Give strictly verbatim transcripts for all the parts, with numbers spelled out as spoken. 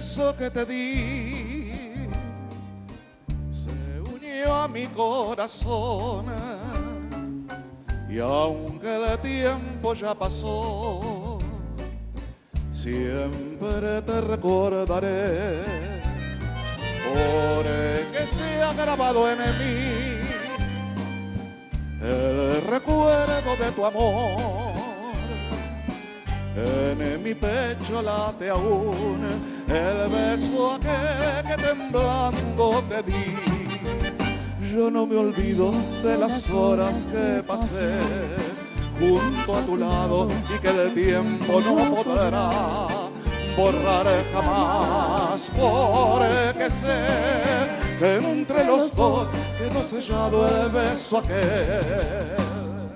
beso que te di se unió a mi corazón, y aunque el tiempo ya pasó, siempre te recordaré, porque se ha grabado en mí el recuerdo de tu amor. En mi pecho late aún el beso aquel que temblando te di. Yo no me olvido de las horas que pasé junto a tu lado y que el tiempo no podrá borrar jamás, porque sé que entre los dos quedó sellado el beso aquel.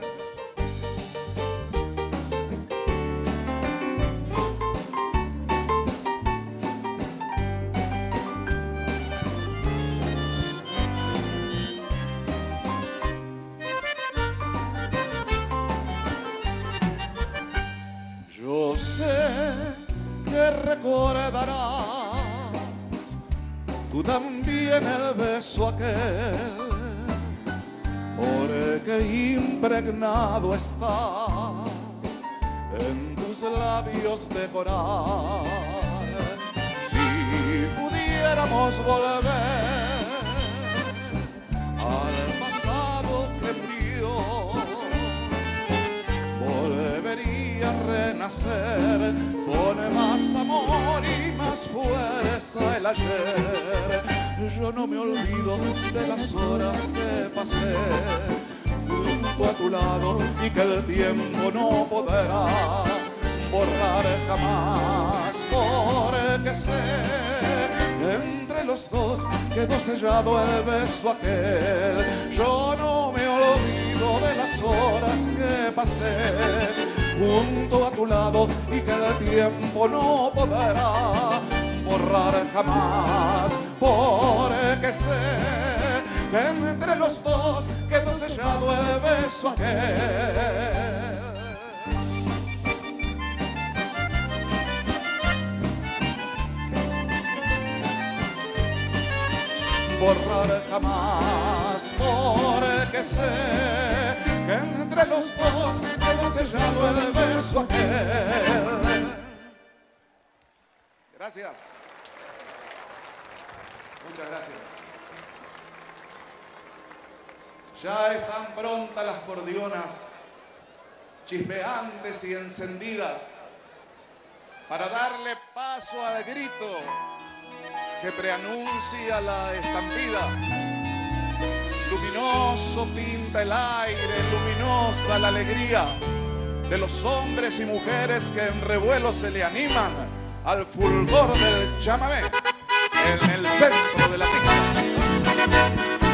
Yo sé que recordarás tú también el beso aquel, porque impregnado está en tus labios de coral. Si pudiéramos volver al pasado que murió, volvería a renacer con más amor y más fuerza el ayer. Yo no me olvido de las horas que pasé junto a tu lado y que el tiempo no podrá borrar jamás, porque sé que entre los dos quedó sellado el beso aquel. Yo no me olvido de las horas que pasé junto a tu lado y que el tiempo no podrá borrar jamás, porque sé que entre los dos quedó sellado el beso aquel. Borrar jamás, porque sé que entre los dos quedó sellado el beso aquel. Gracias. Muchas gracias. Ya están prontas las cordionas, chispeantes y encendidas, para darle paso al grito que preanuncia la estampida. Luminoso pinta el aire, luminosa la alegría de los hombres y mujeres que en revuelo se le animan al fulgor del chamamé en el centro de la pista.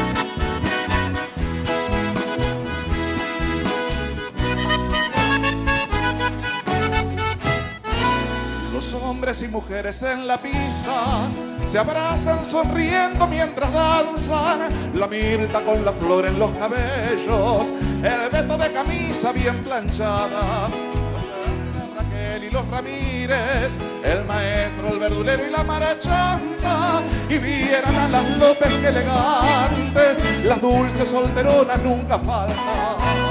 Los hombres y mujeres en la pista se abrazan sonriendo mientras danzan, la mirta con la flor en los cabellos, el veto de camisa bien planchada, la Raquel y los Ramírez, el maestro, el verdulero y la marachanta, y vieran a las López que elegantes, las dulces solteronas nunca faltan.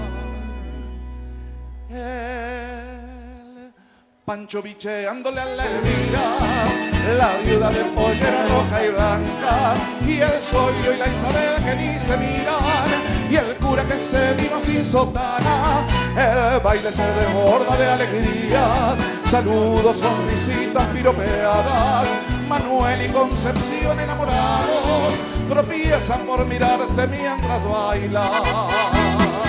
Pancho bicheándole a la Elvira, la viuda de pollera roja y blanca, y el Solio y la Isabel que ni se miran, y el cura que se vino sin sotana. El baile se desborda de alegría, saludos, sonrisitas piropeadas. Manuel y Concepción enamorados tropiezan por mirarse mientras bailan.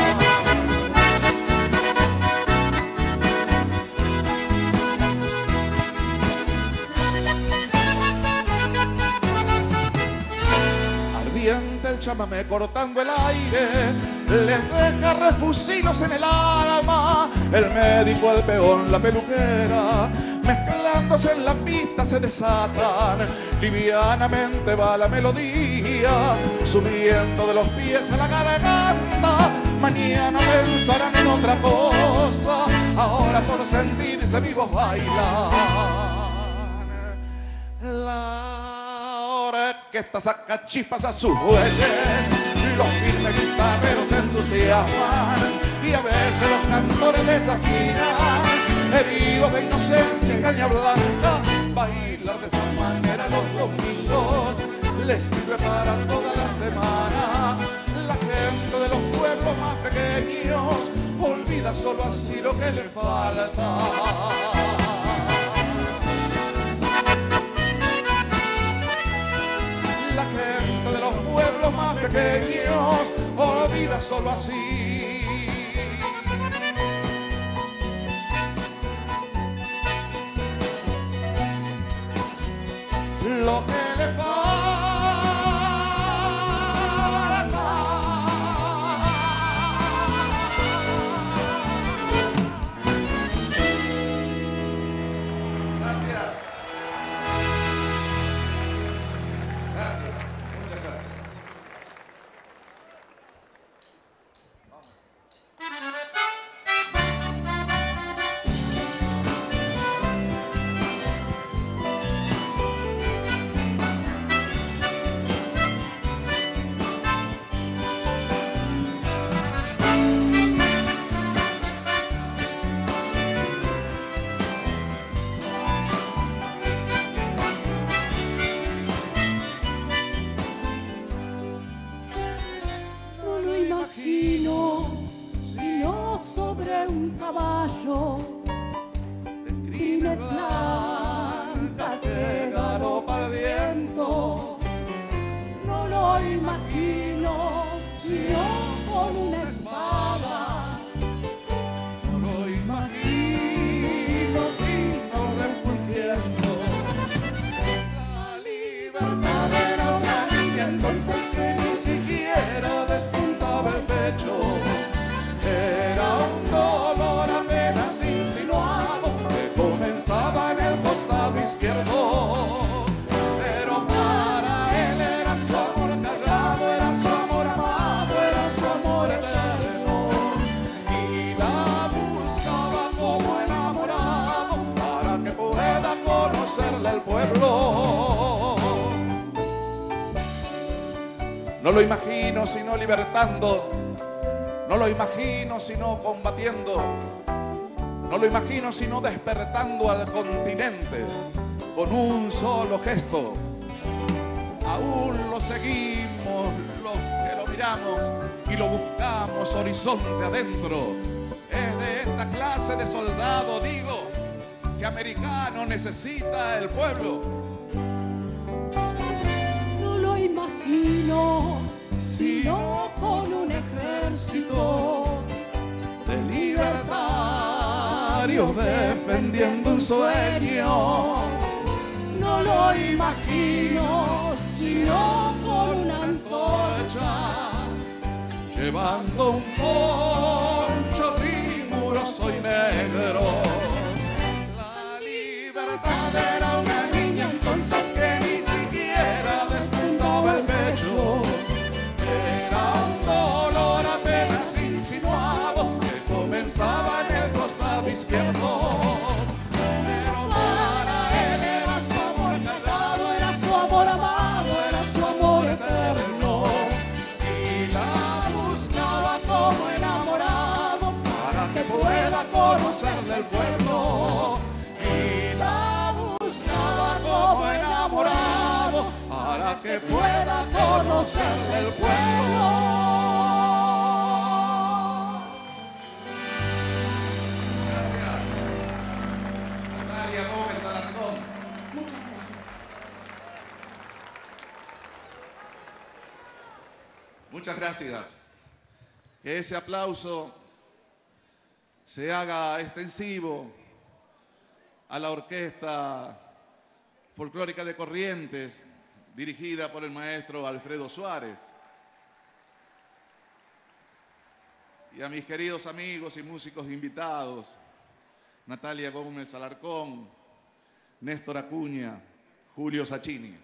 El chamamé cortando el aire les deja refusilos en el alma. El médico, el peón, la peluquera, mezclándose en la pista se desatan. Livianamente va la melodía, subiendo de los pies a la garganta. Mañana pensarán en otra cosa, ahora por sentirse vivos bailan. La orquesta saca chispas a sus bueyes, los firmes guitarreros se entusiasman y a veces los cantores desafinan, heridos de inocencia y caña blanca. Bailar de esa manera los domingos les sirve para toda la semana. La gente de los pueblos más pequeños olvida solo así lo que le falta. La gente de los pueblos más pequeños olvida solo así lo que le falta. Gracias. Gracias. Muchas gracias. Un caballo de crines blancas que galopa el viento. No lo imagino sino con una espada. No lo imagino sino refulgiendo. La libertad era una niña entonces que ni siquiera despuntaba el pecho. Era un dolor apenas insinuado que comenzaba en el costado izquierdo. Pero para él era su amor callado, era su amor amado, era su amor eterno. Y la buscaba como enamorado para que pueda conocerle el pueblo. No lo imagino sino libertando. No lo imagino sino combatiendo, no lo imagino sino despertando al continente con un solo gesto. Aún lo seguimos, los que lo miramos y lo buscamos horizonte adentro. Es de esta clase de soldado, digo, que americano necesita el pueblo. No lo imagino sino con un ejército de libertarios defendiendo un sueño. No lo imagino sino con una antorcha llevando un poncho riguroso y negro. La libertad era una niña entonces que ni siquiera despuntaba el pecho. Era un dolor apenas insinuado que comenzaba en el costado izquierdo. Pero para él era su amor callado, era su amor amado, era su amor eterno. Y la buscaba como enamorado para que pueda conocerle el pueblo. Y la buscaba como enamorado para que pueda conocerle el pueblo. Gracias. Natalia Gómez Alarcón. Muchas gracias. Muchas gracias. Que ese aplauso se haga extensivo a la Orquesta Folclórica de Corrientes, dirigida por el maestro Alfredo Suárez, y a mis queridos amigos y músicos invitados, Natalia Gómez Alarcón, Néstor Acuña, Julio Sacchini.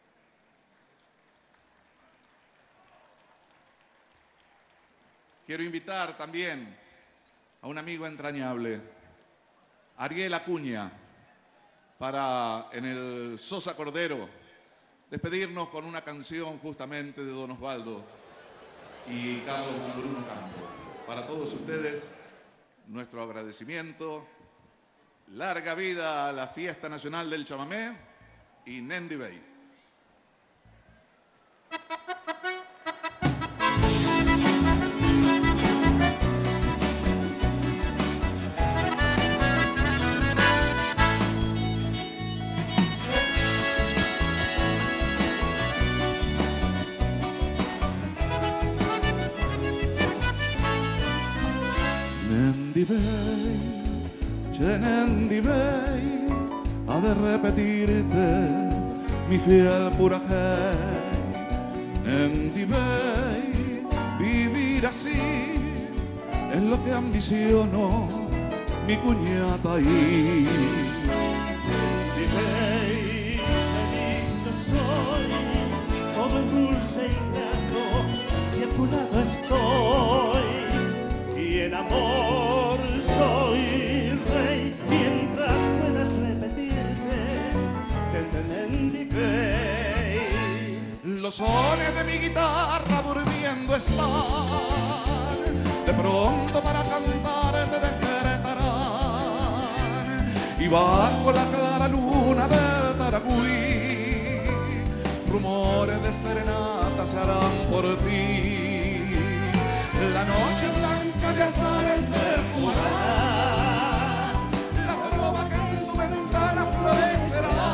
Quiero invitar también a un amigo entrañable, Ariel Acuña, para en el Sosa Cordero despedirnos con una canción justamente de Don Osvaldo y Carlos Bruno Campo. Para todos ustedes, nuestro agradecimiento. Larga vida a la Fiesta Nacional del Chamamé y Nendi Bey. Nendi Bey, che Nendi Bey, ha de repetirte mi fiel purajé. Nendi Bey, vivir así es lo que ambiciono mi cuñata y Nendi Bey, feliz yo soy, todo es dulce y grato, si a tu lado estoy. Y en amor soy rey, mientras puedas repetirte, Nendi Bey. Los sones de mi guitarra durmiendo están, de pronto para cantar te despertarán, y bajo la clara luna de Taracuí, rumores de serenata se harán por ti. La noche blanca de azares perfumará, la trova que en tu ventana florecerá,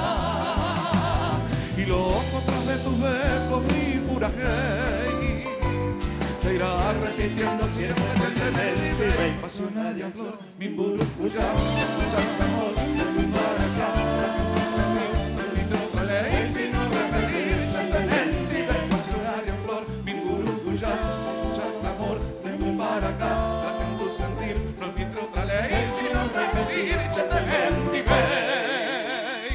y loco tras de tus besos mi purajé te irá repitiendo siempre el Nendi Bey, pasionaria flor, mi burucuya, mucha amor, de mi maracá, mi otra ley, si no repetir, el Nendi Bey, pasionaria flor, mi burucuya, de mi para acá, trata en tu sentir, no olvides otra ley, sino repetir, échate Nendi Bey.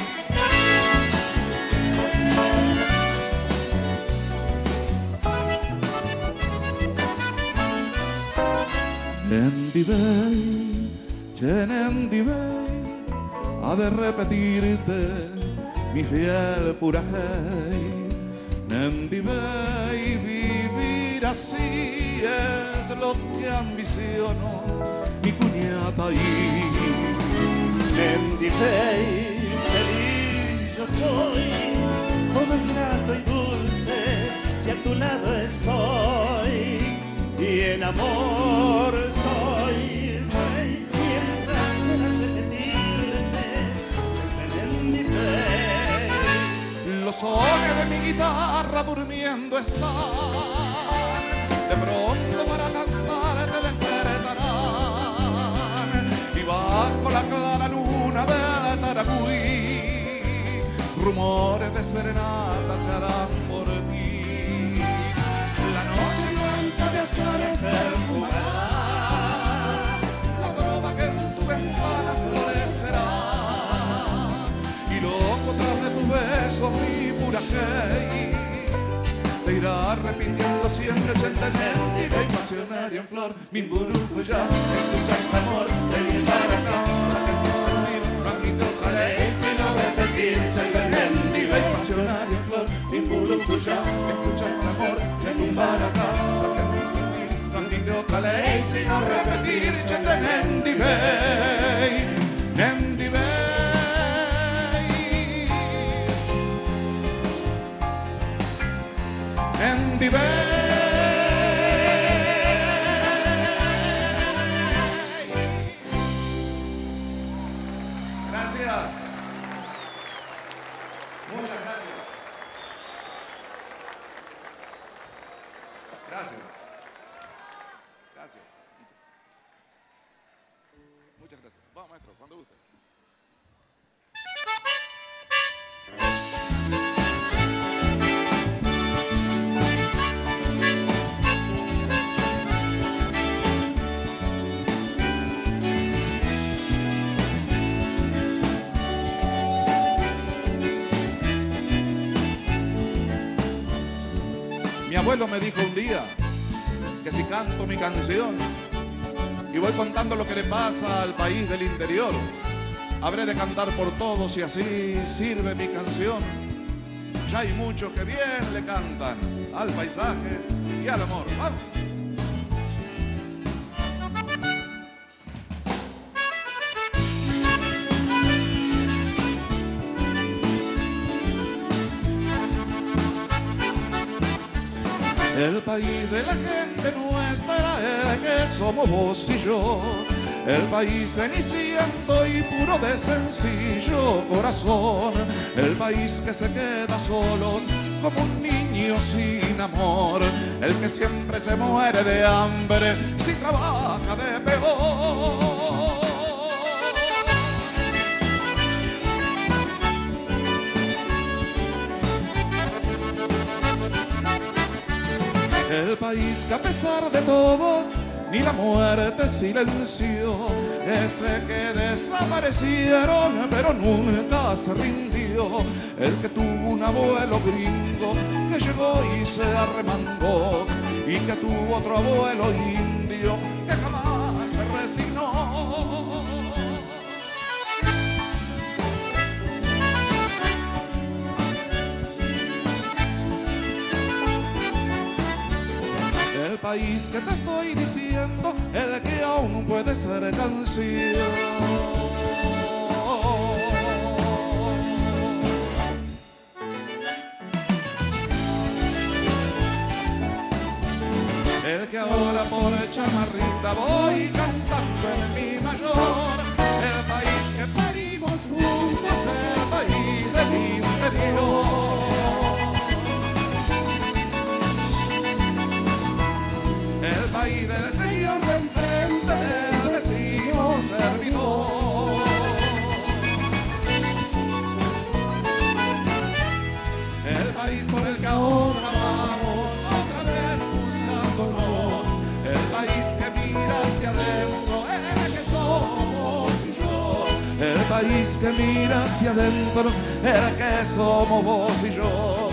Nendi Bey, che Nendi Bey, ha de repetirte mi fiel purajé. Nendi Bey, vivir así es lo que ambiciono mi cuñata y Nendi Bey, feliz yo soy, todo es grato y dulce, si a tu lado estoy. Y en amor soy rey, mientras puedas repetirte, Nendi Bey. Los sones de mi guitarra durmiendo están, de pronto para cantar te despertarán, y bajo la clara luna de Taracuí, rumores de serenata se harán por ti. La noche blanca de azares perfumará, la trova que en tu ventana florecerá, y loco tras de tus besos mi purajé te irá repitiendo siempre ochenta Nendi Bey, pasionaria en flor, mi burucuya, escucha el amor de mi maracá, la que tu sentir no admite otra ley, sino repetir ochenta Nendi Bey, pasionaria en flor, mi burucuya, escucha el amor de mi maracá, la que tu sentir no admite otra ley, sino repetir ochenta Nendi Bey, Nendi Bey. Nendi Bey. Gracias. Muchas gracias. Gracias. Gracias. Muchas gracias. Vamos, maestro, cuando guste. Mi abuelo me dijo un día que si canto mi canción y voy contando lo que le pasa al país del interior, Habré de cantar por todos y así sirve mi canción. Ya hay muchos que bien le cantan al paisaje y al amor. ¡Vamos! El país de la gente nuestra, el que somos vos y yo. El país ceniciento y puro de sencillo corazón. El país que se queda solo como un niño sin amor. El que siempre se muere de hambre si trabaja de peor. El país que a pesar de todo ni la muerte silenció, ese que desaparecieron pero nunca se rindió, el que tuvo un abuelo gringo que llegó y se arremangó, y que tuvo otro abuelo indio que jamás se resignó. El país que te estoy diciendo, el que aún puede ser canción. El que ahora por chamarrita voy cantando en mi mayor. El país que parimos juntos, el país del interior. El país del señor de enfrente, del vecino servidor. El país por el que ahora vamos, otra vez buscándonos. El país que mira hacia adentro, el que somos y yo. El país que mira hacia adentro, el que somos vos y yo.